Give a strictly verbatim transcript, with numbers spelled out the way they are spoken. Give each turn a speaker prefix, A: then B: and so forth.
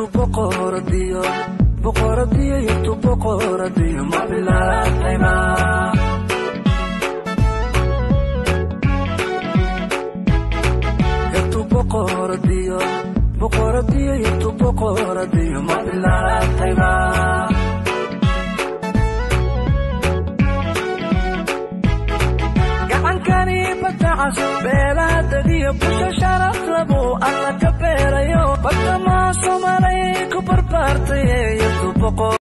A: tu boqoradiyo boqoradiyo tu boqoradiyo ma bilaatayna tu boqoradiyo boqoradiyo tu boqoradiyo ma bilaatayna gacankani batacasho beelaadadiyo busha sharaf labo alla ka beerayo badama Soomaaliya ku barbaartay tu boqor